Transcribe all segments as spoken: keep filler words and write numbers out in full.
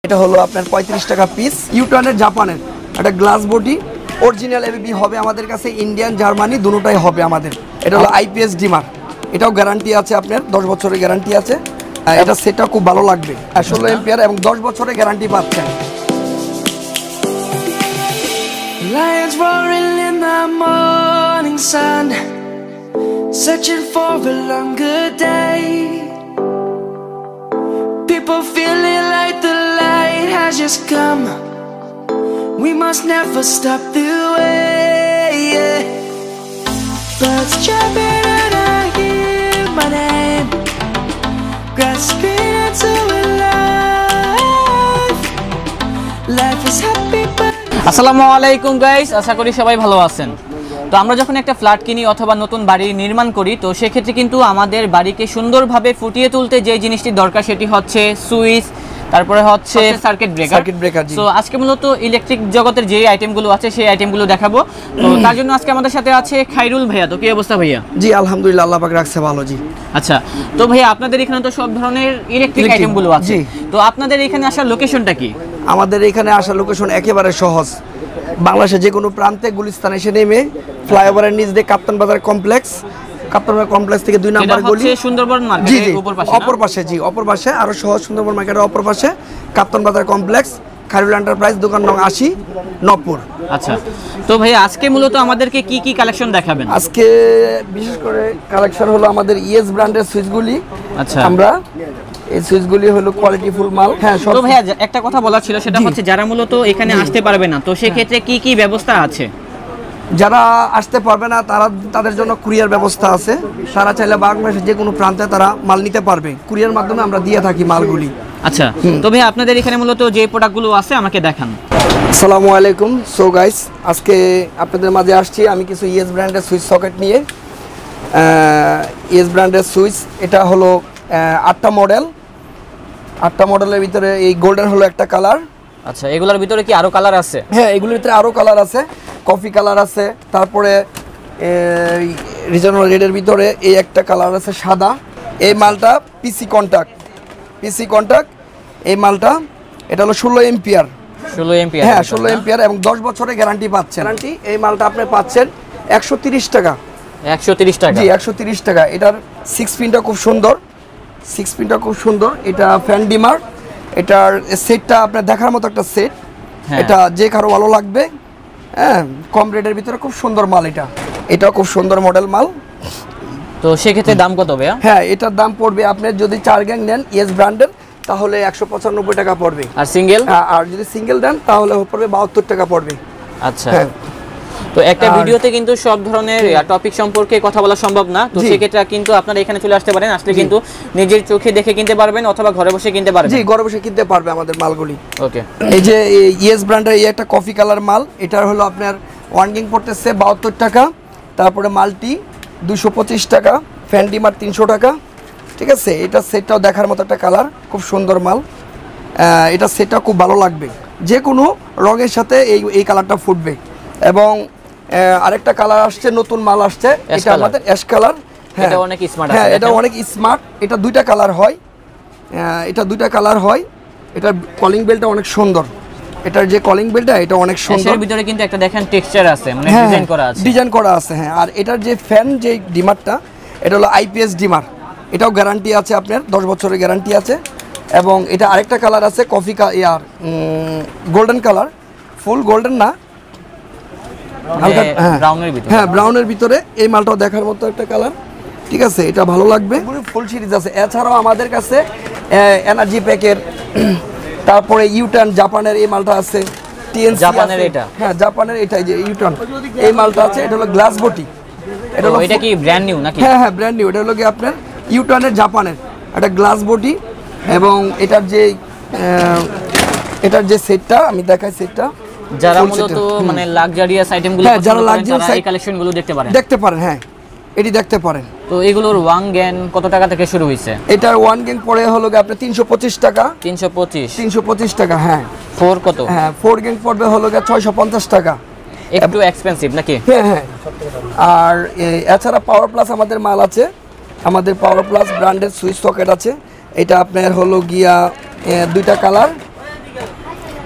এটা হলো আপনার পঁয়ত্রিশ টাকা পিস। ইউটার্নের জাপানের একটা গ্লাস বডি অরিজিনাল এবিবি হবে আমাদের কাছে, ইন্ডিয়ান জার্মানি দুটোটাই হবে আমাদের। এটা হলো আইপিএস ডিমার, এটাও গ্যারান্টি আছে আপনার, দশ বছরের গ্যারান্টি আছে। এটা সেটটা খুব ভালো লাগবে, ষোলো এম্পিয়ার এবং দশ বছরের গ্যারান্টি পাচ্ছেন। Lions roaring in the morning sun, searching for a longer day. People feeling like the light has just come. We must never stop the way. Yeah. Birds jumping and I hear my name, grasping into a life. Life is happy but আসসালামু আলাইকুম guys, আশা করি সবাই ভালো আছেন। তো আমরা যখন একটা ফ্ল্যাট কিনি অথবা নতুন বাড়ি নির্মাণ করি, তো সেক্ষেত্রে কিন্তু আমাদের বাড়িকে সুন্দরভাবে ফুটিয়ে তুলতে যে জিনিসটি দরকার সেটি হচ্ছে সুইচ, তারপরে হচ্ছে সার্কিট ব্রেকার। সার্কিট ব্রেকার তো আজকে মূলত ইলেকট্রিক জগতের যে আইটেমগুলো আছে সেই আইটেমগুলো দেখাবো। তো তার জন্য আজকে আমাদের সাথে আছে খাইরুল ভাইয়া। তো কি অবস্থা ভাইয়া? জি আলহামদুলিল্লাহ, আল্লাহ পাক রাখছে ভালো। জি আচ্ছা, তো ভাইয়া আপনাদের এখানে তো সব ধরনের ইলেকট্রিক আইটেমগুলো আছে, তো আপনাদের এখানে আসার লোকেশনটা কি? আমাদের এখানে আসার লোকেশন একেবারে সহজ। বাংলাদেশের যে কোনো প্রান্তে গুলিস্তান এসে নেমে ফ্লাইওভারের নিচ দিয়ে কাপ্তান বাজার কমপ্লেক্স, কাপ্তান বাজার কমপ্লেক্স থেকে দুই নম্বর গলি সুন্দরবন মার্কেটের উপর পাশে, অপর পাশে জি অপর পাশে আরো সহজ, সুন্দরবন মার্কেটের অপর পাশে কাপ্তান বাজার কমপ্লেক্স, খাইরুল এন্টারপ্রাইজ, দোকান নং আশি, নবপুর। আচ্ছা, তো ভাই আজকে মূলত আমাদেরকে কি কি কালেকশন দেখাবেন? আজকে বিশেষ করে কালেকশন হলো আমাদের ইএস ব্র্যান্ডের সুইচগুলি। আচ্ছা, আমরা এই সুইচগুলি হলো কোয়ালিটি ফুল মাল। হ্যাঁ, তো ভাই একটা কথা বলা ছিল, সেটা হচ্ছে যারা মূলত এখানে আসতে পারবে না, তো সেই ক্ষেত্রে কি কি ব্যবস্থা আছে? যারা আসতে পারবে না তারা তাদের জন্য কুরিয়ার ব্যবস্থা আছে। তারা চাইলে বাংলাদেশের যে কোনো প্রান্তে তারা মাল নিতে পারবে, কুরিয়ার মাধ্যমে আমরা দিয়ে থাকি মালগুলি। আচ্ছা, তো ভাই আপনাদের এখানে মূলত যে প্রোডাক্টগুলো আছে আমাকে দেখান। আসসালামু আলাইকুম। সো গাইস, আজকে আপনাদের মাঝে আসছি আমি কিছু ইএস ব্র্যান্ডের সুইচ সকেট নিয়ে। ইএস ব্র্যান্ডের সুইচ, এটা হলো আটটা মডেল। আটটা মডেলের ভিতরে এই গোল্ডেন হলো একটা কালার। আচ্ছা, এগুলোর ভিতরে কি আরো কালার আছে? হ্যাঁ, এগুলোর ভিতরে আরো কালার আছে, কফি কালার আছে, তারপরে রিজনাল রেডের ভিতরে এই একটা কালার আছে সাদা। এই মালটা পিসি কন্টাক্ট, পিসি কন্টাক্ট এই মালটা, এটা হলো ষোলো এম্পিয়ার। ষোলো এম্পিয়ার? হ্যাঁ, ষোলো এম্পিয়ার এবং দশ বছরের গ্যারান্টি পাচ্ছেন। গ্যারান্টি এই মালটা আপনি পাচ্ছেন একশো তিরিশ টাকা। একশো তিরিশ টাকা? জি একশো তিরিশ টাকা। এটার সিক্স পিনটা খুব সুন্দর, সিক্স পিনটা খুব সুন্দর। এটা ফ্যান ডিমার, এটার সেটটা আপনার দেখার মতো একটা সেট। এটা যে কারো ভালো লাগবে। হ্যাঁ, কম রেটের ভিতরে খুব সুন্দর মাল এটা। এটা খুব সুন্দর মডেল মাল। তো সেক্ষেত্রে দাম কত ভাইয়া? হ্যাঁ, এটার দাম পড়বে আপনার যদি চার গ্যাং নেন ইএস ব্র্যান্ডের তাহলে একশো পঁচানব্বই টাকা পড়বে। আর সিঙ্গেল? আর যদি সিঙ্গেল দেন তাহলে পড়বে বাহাত্তর টাকা পড়বে। আচ্ছা, তো একটা ভিডিওতে কিন্তু সব ধরনের টপিক সম্পর্কে কথা বলা সম্ভব না, তো সেক্ষেত্রে কিন্তু আপনারা এখানে চলে আসতে পারেন। আসলে কিন্তু নিজের চোখে দেখে কিনতে পারবেন অথবা ঘরে বসে কিনতে পারবেন। জি, ঘরে বসে কিনতে পারবে আমাদের মালগুলি। ওকে, এই যে ইএস ব্র্যান্ডের এই একটা কফি কালার মাল, এটার হলো আপনার ওয়ান গিং পড়তেছে বাহাত্তর টাকা, তারপরে মাল্টি দুশো পঁচিশ টাকা, ফ্যান ডিমার তিনশো টাকা। ঠিক আছে, এটা সেটটাও দেখার মতো একটা কালার, খুব সুন্দর মাল। এটা সেটটা খুব ভালো লাগবে, যে কোনো রঙের সাথে এই এই কালারটা ফুটবে। এবং আরেকটা কালার আসছে, নতুন মাল আসছে, এটা আমাদের অ্যাশ কালার। এটা অনেক স্মার্ট। হ্যাঁ, এটা অনেক স্মার্ট। এটা দুইটা কালার হয়, এটা দুইটা কালার হয়। এটার কলিং বেলটা অনেক সুন্দর, এটার যে কলিং বেলটা এটা অনেক সুন্দর। এর ভিতরে কিন্তু একটা দেখেন টেক্সচার আছে, মানে ডিজাইন করা আছে, ডিজাইন করা আছে। হ্যাঁ, আর এটার যে ফ্যান যে ডিমারটা, এটা হলো আইপিএস ডিমার, এটাও গ্যারান্টি আছে আপনার, দশ বছরের গ্যারান্টি আছে। এবং এটা আরেকটা কালার আছে কফি ইয়ার গোল্ডেন কালার, ফুল গোল্ডেন না, হ্যাঁ ব্রাউনের ভিতরে। এই মালটাও দেখার মতো একটা কালার। ঠিক আছে, এটা ভালো লাগবে। ফুল সিরিজ আছে। এছাড়াও আমাদের কাছে এনার্জি প্যাকের, তারপরে ইউটার্ন জাপানের এই মালটা আছে। জাপানের এটা? হ্যাঁ, জাপানের এটাই যে ইউটার্ন এই মালটা আছে। এটা হলো গ্লাস বডি। এটা হলো, এটা কি ব্র্যান্ড নিউ নাকি? হ্যাঁ হ্যাঁ, ব্র্যান্ড নিউ। এটা হলো কি আপনার ইউটার্নের জাপানের একটা গ্লাস বডি। এবং এটার যে এটার যে সেটটা আমি দেখাই, সেটটা যারা মূলত মানে লাক্সারিয়াস আইটেমগুলো, হ্যাঁ যারা লাক্সারিয়াস এই কালেকশনগুলো দেখতে পারেন, দেখতে পারেন। হ্যাঁ, এটি দেখতে পারেন। তো এগুলোর ওয়ান গ্যান কত টাকা থেকে শুরু হইছে? এটার ওয়ান গ্যান পড়ে হলো আপনার তিনশো পঁচিশ টাকা। তিনশো পঁচিশ? তিনশো পঁচিশ টাকা। হ্যাঁ। ফোর কত? হ্যাঁ, ফোর গ্যান পড়বে হলো ছয়শো পঞ্চাশ টাকা। একটু এক্সপেন্সিভ নাকি? হ্যাঁ হ্যাঁ। আর এছাড়া পাওয়ার প্লাস আমাদের মাল আছে, আমাদের পাওয়ার প্লাস ব্র্যান্ডের সুইচ সকেট আছে। এটা আপনার হলো গিয়া দুইটা কালার,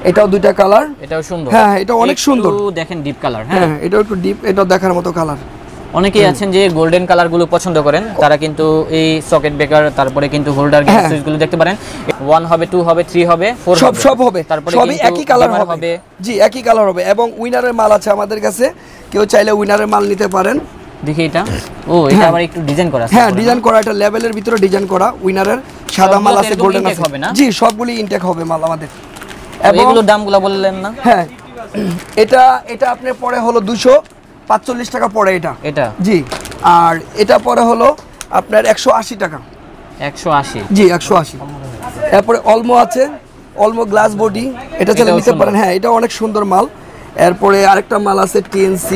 এটাও দুইটা কালার, এটাও সুন্দর। হ্যাঁ এটা অনেক সুন্দর, দেখেন ডিপ কালার। হ্যাঁ এটাও একটু ডিপ, এটাও দেখার মতো কালার। অনেকেই আছেন যে গোল্ডেন কালার গুলো পছন্দ করেন, তারা কিন্তু এই সকেট ব্রেকার, তারপরে কিন্তু হোল্ডার সুইচ গুলো দেখতে পারেন। ওয়ান হবে, টু হবে, থ্রি হবে, ফোর সব সব হবে, তারপরে সবই একই কালার হবে। জি একই কালার হবে এবং উইনারের মাল আছে আমাদের কাছে, কেউ চাইলে উইনারের মাল নিতে পারেন। দেখি এটা, ও এটা আবার একটু ডিজাইন করা আছে। হ্যাঁ ডিজাইন করা, এটা লেভেলের ভিতরে ডিজাইন করা। উইনারের সাদা মাল আছে, গোল্ডেন আছে। জি সবগুলি ইনটেক হবে মাল আমাদের। এবং এগুলোর দামগুলো বললেন না? হ্যাঁ এটা এটা আপনার পরে হলো দুশো পাঁচচল্লিশ টাকা পড়ে এটা এটা জি। আর এটা পরে হলো আপনার একশো আশি টাকা। একশো আশি? জি একশো আশি। এরপরে অলমো আছে, অলমো গ্লাস বডি, এটা চাইলে নিতে পারেন। হ্যাঁ এটা অনেক সুন্দর মাল। এরপরে আরেকটা মাল আছে টিএনসি,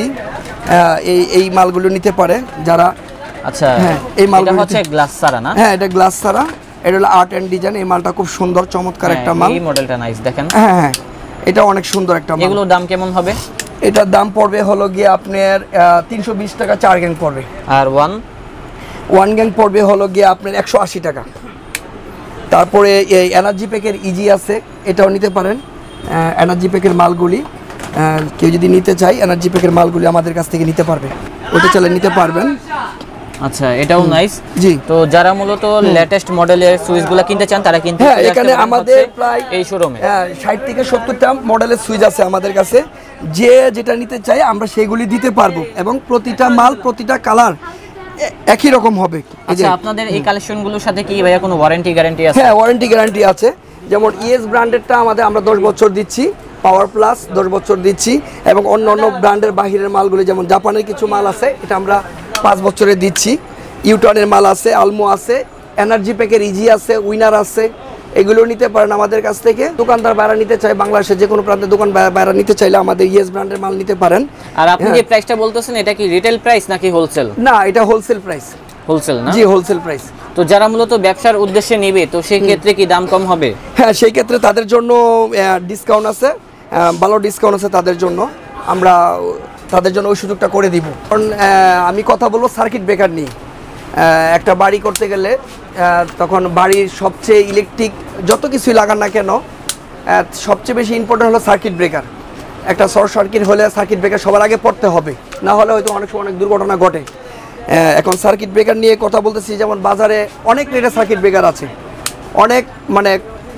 এই এই মালগুলো নিতে পারে যারা। আচ্ছা হ্যাঁ এই মালগুলো হচ্ছে গ্লাস সারা না? হ্যাঁ এটা গ্লাস সারা, এটা হলো আর্ট এন্ড ডিজাইন। এই মালটা খুব সুন্দর চমৎকার একটা মাল, এই মডেলটা নাইস দেখেন। হ্যাঁ হ্যাঁ এটা অনেক সুন্দর একটা মাল। এগুলোর দাম কেমন হবে? এটার দাম পড়বে হলো গিয়ে আপনার তিনশো বিশ টাকা চার গ্যাং পড়বে। আর ওয়ান ওয়ান গ্যাং পড়বে হলো গিয়ে আপনার একশো আশি টাকা। তারপরে এই এনার্জি প্যাকের ইজি আছে, এটাও নিতে পারেন। এনার্জি প্যাকের মালগুলি কেউ যদি নিতে চায়, এনার্জি প্যাকের মালগুলি আমাদের কাছ থেকে নিতে পারবে, ওটা চাইলে নিতে পারবেন। আচ্ছা এটাও নাইস। জি তো যারা মূলত লেটেস্ট মডেলের সুইচগুলো কিনতে চান তারা কিন্তু হ্যাঁ এখানে আমাদের প্রায় এই শোরুমে ষাট থেকে সত্তর টা মডেলের সুইচ আছে আমাদের কাছে। যে যেটা নিতে চাই আমরা সেগুলি দিতে পারবো এবং প্রতিটা মাল প্রতিটা কালার একই রকম হবে। আচ্ছা আপনাদের এই কালেকশনগুলোর সাথে কি ভাইয়া কোনো ওয়ারেন্টি গ্যারান্টি আছে? হ্যাঁ ওয়ারেন্টি গ্যারান্টি আছে। যেমন ইএস ব্র্যান্ডেরটা আমাদের আমরা দশ বছর দিচ্ছি, পাওয়ার প্লাস দশ বছর দিচ্ছি, এবং অন্য অন্য ব্র্যান্ডের বাহিরের মালগুলি যেমন জাপানের কিছু মাল আছে এটা আমরা পাঁচ বছরে দিচ্ছি। ইউটনের মাল আছে, আলমো আছে, এনার্জি প্যাকের ইজি আছে, উইনার আছে, এগুলো নিতে পারেন আমাদের কাছ থেকে। দোকানদার বাইরে নিতে চাই, বাংলাদেশের যে কোনো প্রান্তে দোকান বাইরে নিতে চাইলে আমাদের ইএস ব্র্যান্ডের মাল নিতে পারেন। আর আপনি যে প্রাইসটা বলতেছেন এটা কি রিটেল প্রাইস নাকি হোলসেল? না এটা হোলসেল প্রাইস। হোলসেল না? জি হোলসেল প্রাইস। তো যারা মূলত ব্যবসার উদ্দেশ্যে নেবে তো সেই ক্ষেত্রে কি দাম কম হবে? হ্যাঁ সেই ক্ষেত্রে তাদের জন্য ডিসকাউন্ট আছে, ভালো ডিসকাউন্ট আছে তাদের জন্য, আমরা তাদের জন্য ওই সুযোগটা করে দিব। কারণ আমি কথা বলবো সার্কিট ব্রেকার নিয়ে। একটা বাড়ি করতে গেলে তখন বাড়ির সবচেয়ে ইলেকট্রিক যত কিছুই লাগান না কেন সবচেয়ে বেশি ইম্পর্টেন্ট হলো সার্কিট ব্রেকার। একটা শর্ট সার্কিট হলে সার্কিট ব্রেকার সবার আগে পড়তে হবে, না হলে হয়তো অনেক সময় অনেক দুর্ঘটনা ঘটে। এখন সার্কিট ব্রেকার নিয়ে কথা বলতেছি, যেমন বাজারে অনেক রেটের সার্কিট ব্রেকার আছে, অনেক মানে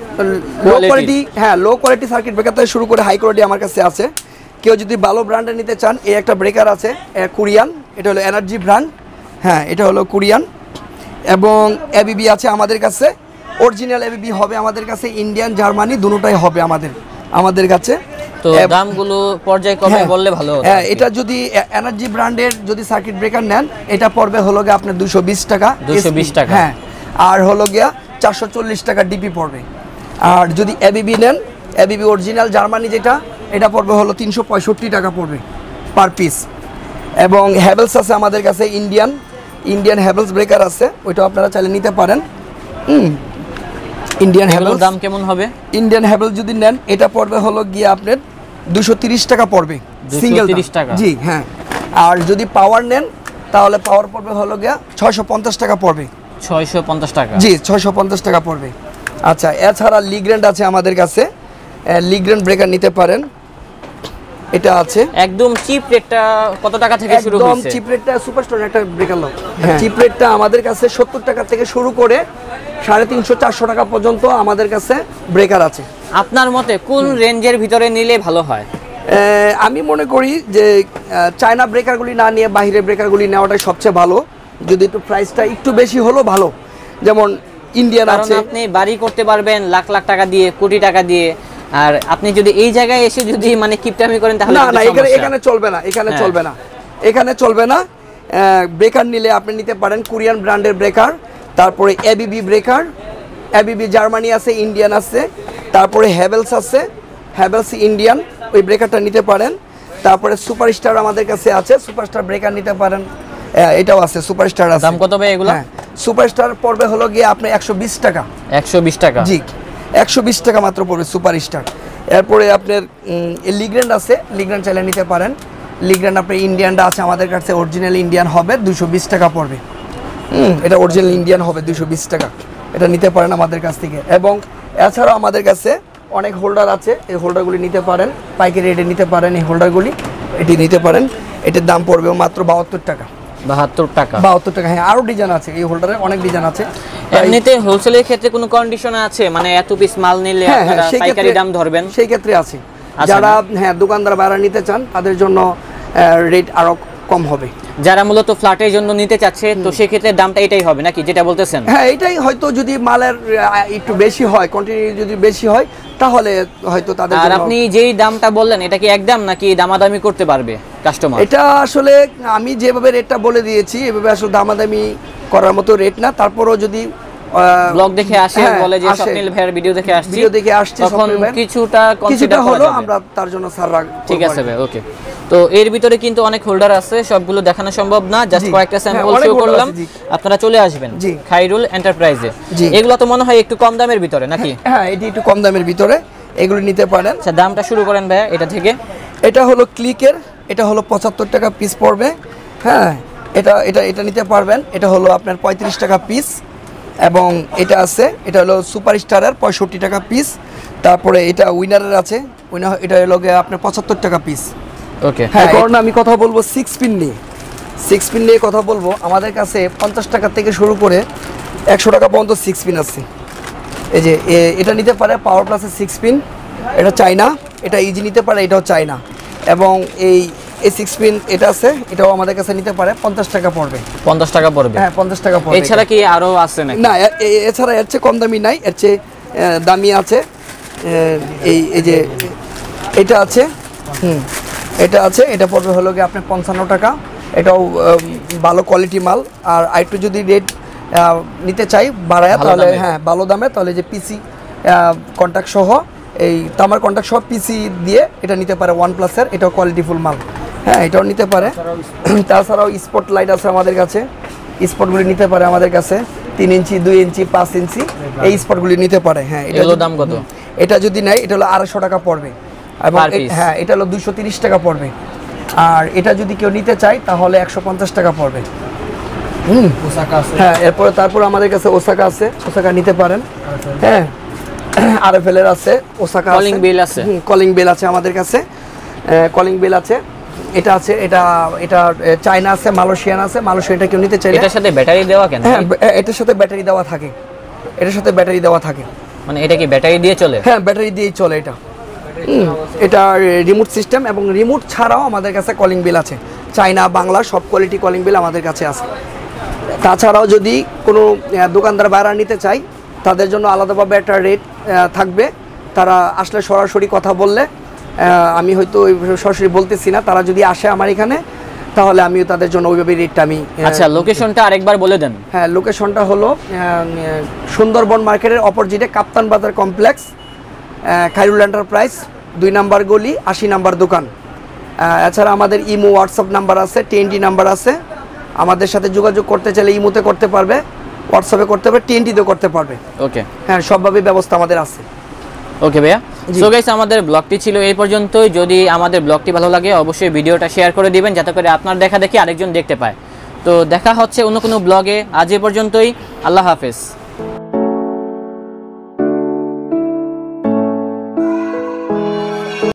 লো কোয়ালিটি, হ্যাঁ লো কোয়ালিটি সার্কিট ব্রেকার থেকে শুরু করে হাই কোয়ালিটি আমার কাছে আছে। কেউ যদি ভালো ব্র্যান্ডে নিতে চান, এই একটা ব্রেকার আছে কোরিয়ান, এটা হলো এনার্জি ব্র্যান্ড। হ্যাঁ এটা হলো কোরিয়ান। এবং এবিবি আছে আমাদের কাছে, অরিজিনাল এবিবি হবে আমাদের কাছে, ইন্ডিয়ান জার্মানি দুটোটাই হবে আমাদের আমাদের কাছে। তো দামগুলো পর্যায়ক্রমে বললে ভালো হতো। হ্যাঁ এটা যদি এনার্জি ব্র্যান্ডের যদি সার্কিট ব্রেকার নেন এটা পড়বে হলো গিয়ে আপনার দুশো বিশ টাকা। দুশো বিশ টাকা? হ্যাঁ। আর হলো গিয়া চারশো চল্লিশ টাকা ডিপি পড়বে। আর যদি এবিবি নেন, এবিবি অরিজিনাল জার্মানি যেটা, এটা পড়বে হলো তিনশো পঁয়ষট্টি টাকা পড়বে পার পিস। এবং হ্যাভেলস আছে আমাদের কাছে, ইন্ডিয়ান ইন্ডিয়ান হ্যাভেলস ব্রেকার আছে, ওইটাও আপনারা চাইলে নিতে পারেন। হুম ইন্ডিয়ান হ্যাভেলস দাম কেমন হবে? ইন্ডিয়ান হ্যাভেলস যদি নেন এটা পড়বে হলো গিয়ে আপনার দুশো তিরিশ টাকা পড়বে সিঙ্গেল টাকা। জি হ্যাঁ। আর যদি পাওয়ার নেন তাহলে পাওয়ার পড়বে হলো গিয়া ছয়শো পঞ্চাশ টাকা পড়বে। ছয়শো পঞ্চাশ টাকা? জি ছয়শো পঞ্চাশ টাকা পড়বে। আচ্ছা এছাড়া লিগ্র্যান্ড আছে আমাদের কাছে, লিগ্র্যান্ড ব্রেকার নিতে পারেন, এটা আছে। একদম চিপ রেটটা কত টাকা থেকে শুরু হচ্ছে? একদম চিপ রেটটা সুপারস্টোর একটা ব্রেকার লো, চিপ রেটটা আমাদের কাছে সত্তর টাকা থেকে শুরু করে সাড়ে তিনশো চারশো টাকা পর্যন্ত আমাদের কাছে ব্রেকার আছে। আপনার মতে কোন রেঞ্জের ভিতরে নিলে ভালো হয়? আমি মনে করি যে চায়না ব্রেকারগুলি না নিয়ে বাইরের ব্রেকারগুলি নেওয়াটাই সবচেয়ে ভালো, যদি একটু প্রাইসটা একটু বেশি হলো ভালো। যেমন ইন্ডিয়ান আছে, আপনি বাড়ি করতে পারবেন লাখ লাখ টাকা দিয়ে, কোটি টাকা দিয়ে, আর আপনি যদি এই জায়গায় এসে যদি মানে কিপটামি করেন তাহলে না না এখানে এখানে চলবে না, এখানে চলবে না, এখানে চলবে না। ব্রেকার নিলে আপনি নিতে পারেন কোরিয়ান ব্র্যান্ডের ব্রেকার, তারপরে এবিবি ব্রেকার, এবিবি জার্মানি আছে, ইন্ডিয়ান আছে, তারপরে হ্যাভেলস আছে, হ্যাভেলস ইন্ডিয়ান, ওই ব্রেকারটা নিতে পারেন। তারপরে সুপারস্টার আমাদের কাছে আছে, সুপারস্টার ব্রেকার নিতে পারেন, এটাও আছে, সুপারস্টার আছে। দাম কত ভাই এগুলো? সুপারস্টার পড়বে হলো গিয়ে আপনি একশো বিশ টাকা। একশো বিশ টাকা? জি একশো বিশ টাকা মাত্র পড়বে সুপারস্টার। এরপরে আপনার লিগ্র্যান্ড আছে, লিগ্র্যান্ড চাইলে নিতে পারেন। লিগ্র্যান্ড আপনার ইন্ডিয়ানটা আছে আমাদের কাছে, অরিজিনাল ইন্ডিয়ান হবে, দুশো বিশ টাকা পড়বে। হুম এটা অরিজিনাল ইন্ডিয়ান হবে দুশো বিশ টাকা, এটা নিতে পারেন আমাদের কাছ থেকে। এবং এছাড়াও আমাদের কাছে অনেক হোল্ডার আছে, এই হোল্ডারগুলি নিতে পারেন, পাইকারি রেটে নিতে পারেন। এই হোল্ডারগুলি এটি নিতে পারেন, এটির দাম পড়বে মাত্র বাহাত্তর টাকা। বাহাত্তর টাকা বাহাত্তর টাকা হ্যাঁ, আরও ডিজাইন আছে এই হোল্ডারে, অনেক ডিজাইন আছে। এমনিতে হোলসেলের ক্ষেত্রে কোনো কন্ডিশন আছে, মানে এত পিস মাল নিলে আপনারা পাইকারি দাম ধরবেন? সেই ক্ষেত্রে আছে, যারা হ্যাঁ দোকানদার ভাড়া নিতে চান তাদের জন্য রেট আরো কম হবে। যারা মূলত ফ্ল্যাটের জন্য নিতে চাচ্ছে তো সেই ক্ষেত্রে দামটা এটাই হবে নাকি যেটা বলতেছেন? হ্যাঁ এটাই, হয়তো যদি মালের একটু বেশি হয়, কোয়ান্টিটি যদি বেশি হয় তাহলে হয়তো তাদের। আর আপনি যেই দামটা বললেন এটা কি একদম নাকি দামাদামি করতে পারবে কাস্টমার? এটা আসলে আমি যেভাবে রেটটা বলে দিয়েছি এভাবে আসলে দামাদামি করার মতো রেট না। তারপরও যদি ব্লগ দেখে আসে বলে যে স্বপ্নিল ভাইয়ের ভিডিও দেখে আসছি, ভিডিও দেখে আসছি, তখন কিছুটা কিছুটা হলো আমরা তার জন্য স্যার রাখ। ঠিক আছে ভাই, ওকে। তো এর ভিতরে কিন্তু অনেক হোল্ডার আছে, সবগুলো দেখানো সম্ভব না, জাস্ট কয়েকটা স্যাম্পল শো করলাম। আপনারা চলে আসবেন খাইরুল এন্টারপ্রাইজে। এগুলো তো মনে হয় একটু কম দামের ভিতরে নাকি? হ্যাঁ এটি একটু কম দামের ভিতরে, এগুলো নিতে পারেন। আচ্ছা দামটা শুরু করেন ভাই এটা থেকে। এটা হলো ক্লিকের, এটা হলো পঁচাত্তর টাকা পিস পড়বে। হ্যাঁ এটা এটা এটা নিতে পারবেন, এটা হলো আপনার পঁয়ত্রিশ টাকা পিস। এবং এটা আছে, এটা হলো সুপার স্টারের পঁয়ষট্টি টাকা পিস। তারপরে এটা উইনারের আছে, উইনার এটা হলো আপনার পঁচাত্তর টাকা পিস। ওকে হ্যাঁ, এখন আমি কথা বলবো সিক্স পিন নিয়ে। সিক্স পিন নিয়ে কথা বলবো, আমাদের কাছে পঞ্চাশ টাকা থেকে শুরু করে একশো টাকা পর্যন্ত সিক্স পিন আছে। এই যে এটা নিতে পারে পাওয়ার প্লাসের সিক্স পিন, এটা চাইনা, এটা ইজি নিতে পারে, এটাও চাইনা। এবং এই এই সিক্স পিন এটা আছে, এটাও আমাদের কাছে নিতে পারে, পঞ্চাশ টাকা পড়বে। পঞ্চাশ টাকা পড়বে? হ্যাঁ পঞ্চাশ টাকা পড়বে। এছাড়া কি আরও আছে নাকি? না এছাড়া এর চেয়ে কম দামি নাই, এর চেয়ে দামি আছে। এই এই যে এটা আছে, হুম এটা আছে, এটা পড়বে হলো গিয়ে আপনার পঞ্চান্ন টাকা। এটাও ভালো কোয়ালিটি মাল। আর আরেকটু যদি রেট নিতে চাই বাড়ায় তাহলে হ্যাঁ ভালো দামে, তাহলে যে পিসি কন্ট্যাক্ট সহ, এই তামার কন্ট্যাক্ট সহ পিসি দিয়ে এটা নিতে পারে ওয়ান প্লাসের, এটাও কোয়ালিটিফুল মাল। হ্যাঁ এটাও নিতে পারে। তাছাড়াও স্পট লাইট আছে আমাদের কাছে, স্পটগুলি নিতে পারে আমাদের কাছে, তিন ইঞ্চি, দুই ইঞ্চি, পাঁচ ইঞ্চি, এই স্পটগুলি নিতে পারে। হ্যাঁ এটার দাম কত? এটা যদি নেয় এটা হলো আড়াইশো টাকা পড়বে। এবং হ্যাঁ এটা হলো দুইশো তিরিশ টাকা পড়বে। আর এটা যদি কেউ নিতে চায় তাহলে একশো পঞ্চাশ টাকা পড়বে। হুম ওসাকা আছে। হ্যাঁ এরপরে তারপর আমাদের কাছে ওসাকা আছে, ওসাকা নিতে পারেন। হ্যাঁ আরএফএল এর আছে, ওসাকা আছে, কলিং বেল আছে। হুম কলিং বেল আছে আমাদের কাছে, কলিং বেল আছে। এটা আছে, এটা এটা চায়না আছে, মালয়েশিয়ান আছে। মালয়েশিয়ানটা কেউ নিতে চাইলে এটার সাথে ব্যাটারি দেওয়া কেন? হ্যাঁ এটার সাথে ব্যাটারি দেওয়া থাকে, এটার সাথে ব্যাটারি দেওয়া থাকে। মানে এটা কি ব্যাটারি দিয়ে চলে? হ্যাঁ ব্যাটারি দিয়েই চলে এটা। এটা রিমোট সিস্টেম, এবং রিমোট ছাড়াও আমাদের কাছে কলিং বেল আছে, চায়না বাংলা সব কোয়ালিটি কলিং বেল আমাদের কাছে আছে। তাছাড়াও যদি কোনো দোকানদার ভাড়া নিতে চাই তাদের জন্য আলাদাভাবে একটা রেট থাকবে। তারা আসলে সরাসরি কথা বললে, আমি হয়তো সরাসরি বলতেছি না, তারা যদি আসে আমার এখানে তাহলে আমিও তাদের জন্য ওইভাবে রেটটা আমি। আচ্ছা লোকেশনটা আরেকবার বলে দেন। হ্যাঁ লোকেশনটা হলো সুন্দরবন মার্কেটের অপোজিটে কাপ্তান বাজার কমপ্লেক্স, খাইরুল এন্টারপ্রাইজ, দুই নাম্বার গলি, আশি নাম্বার দোকান। এছাড়া আমাদের ইমো হোয়াটসঅ্যাপ নাম্বার আছে, টিএনটি নাম্বার আছে। আমাদের সাথে যোগাযোগ করতে চাইলে ইমোতে করতে পারবে, হোয়াটসঅ্যাপে করতে পারবে, টিএনটিতেও করতে পারবে। ওকে হ্যাঁ সবভাবে ব্যবস্থা আমাদের আছে। ওকে ভাইয়া, সো গাইস আমাদের ব্লগটি ছিল এই পর্যন্তই। যদি আমাদের ব্লগটি ভালো লাগে অবশ্যই ভিডিওটা শেয়ার করে দিবেন যাতে করে আপনার দেখা দেখি আরেকজন দেখতে পায়। তো দেখা হচ্ছে অন্য কোনো ব্লগে, আজ এ পর্যন্তই, আল্লাহ হাফেজ।